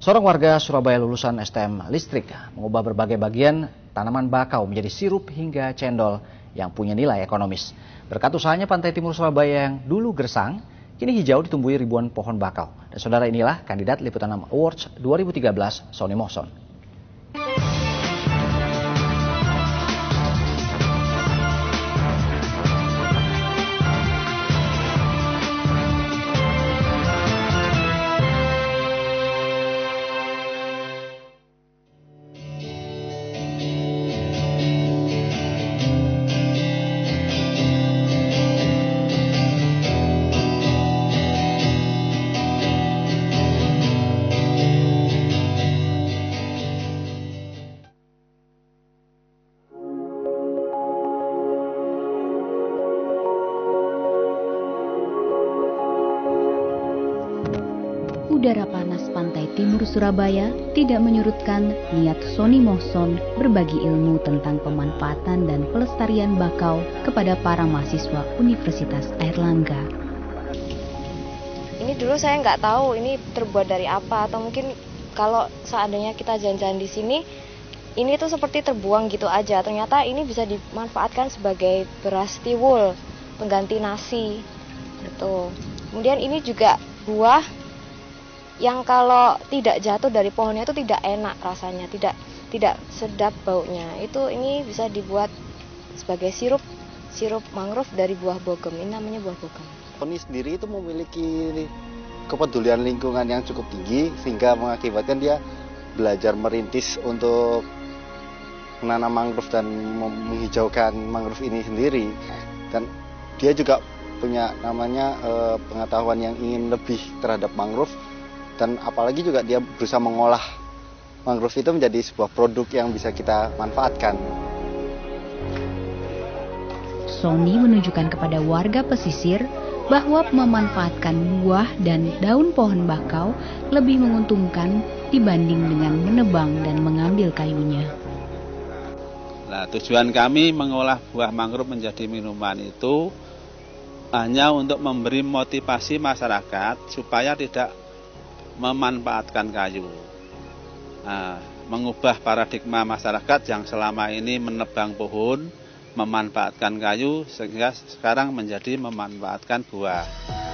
Seorang warga Surabaya lulusan STM Listrik mengubah berbagai bagian tanaman bakau menjadi sirup hingga cendol yang punya nilai ekonomis. Berkat usahanya, pantai timur Surabaya yang dulu gersang, kini hijau ditumbuhi ribuan pohon bakau. Dan saudara, inilah kandidat Liputan 6 Awards 2013, Sony Mohson. Udara panas pantai timur Surabaya tidak menyurutkan niat Sony Mohson berbagi ilmu tentang pemanfaatan dan pelestarian bakau kepada para mahasiswa Universitas Airlangga. Ini dulu saya nggak tahu ini terbuat dari apa, atau mungkin kalau seandainya kita jalan-jalan di sini, ini tuh seperti terbuang gitu aja. Ternyata ini bisa dimanfaatkan sebagai beras tiwul, pengganti nasi, gitu. Kemudian ini juga buah yang kalau tidak jatuh dari pohonnya itu tidak enak rasanya, tidak sedap baunya. Ini bisa dibuat sebagai sirup mangrove dari buah bogem. Ini namanya buah bogem. Sony sendiri itu memiliki kepedulian lingkungan yang cukup tinggi sehingga mengakibatkan dia belajar merintis untuk menanam mangrove dan menghijaukan mangrove ini sendiri. Dan dia juga punya pengetahuan yang ingin lebih terhadap mangrove. Dan apalagi juga dia berusaha mengolah mangrove itu menjadi sebuah produk yang bisa kita manfaatkan. Sony menunjukkan kepada warga pesisir bahwa memanfaatkan buah dan daun pohon bakau lebih menguntungkan dibanding dengan menebang dan mengambil kayunya. Nah, tujuan kami mengolah buah mangrove menjadi minuman itu hanya untuk memberi motivasi masyarakat supaya tidak memanfaatkan kayu, mengubah paradigma masyarakat yang selama ini menebang pohon, memanfaatkan kayu, sehingga sekarang menjadi memanfaatkan buah.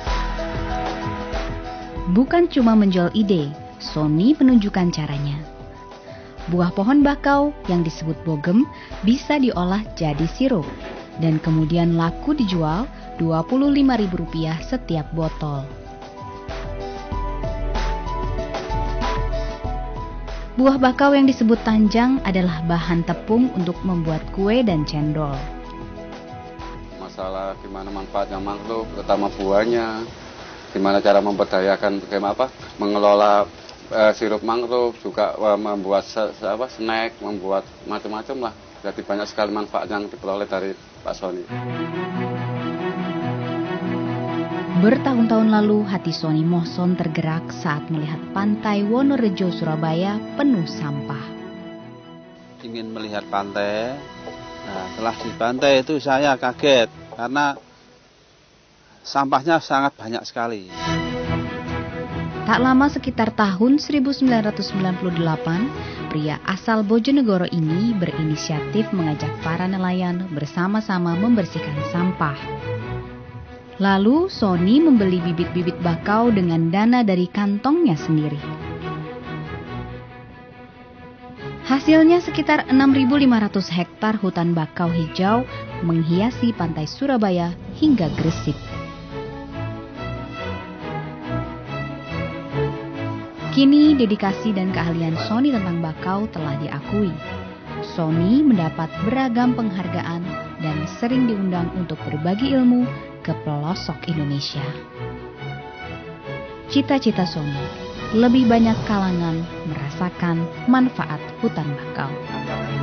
Bukan cuma menjual ide, Sony menunjukkan caranya. Buah pohon bakau yang disebut bogem bisa diolah jadi sirup dan kemudian laku dijual Rp25.000 setiap botol. Buah bakau yang disebut tanjang adalah bahan tepung untuk membuat kue dan cendol. Masalah gimana manfaatnya mangrove, terutama buahnya, gimana cara memberdayakan, mengelola sirup mangrove, juga membuat snack, membuat macam-macam lah. Jadi banyak sekali manfaat yang diperoleh dari Pak Sony. Bertahun-tahun lalu, hati Sony Mohson tergerak saat melihat pantai Wonorejo, Surabaya penuh sampah. Ingin melihat pantai, setelah di pantai itu saya kaget karena sampahnya sangat banyak sekali. Tak lama, sekitar tahun 1998, pria asal Bojonegoro ini berinisiatif mengajak para nelayan bersama-sama membersihkan sampah. Lalu Sony membeli bibit-bibit bakau dengan dana dari kantongnya sendiri. Hasilnya sekitar 6.500 hektar hutan bakau hijau menghiasi pantai Surabaya hingga Gresik. Kini dedikasi dan keahlian Sony tentang bakau telah diakui. Sony mendapat beragam penghargaan dan sering diundang untuk berbagi ilmu ke pelosok Indonesia. Cita-cita Sony, lebih banyak kalangan merasakan manfaat hutan bakau.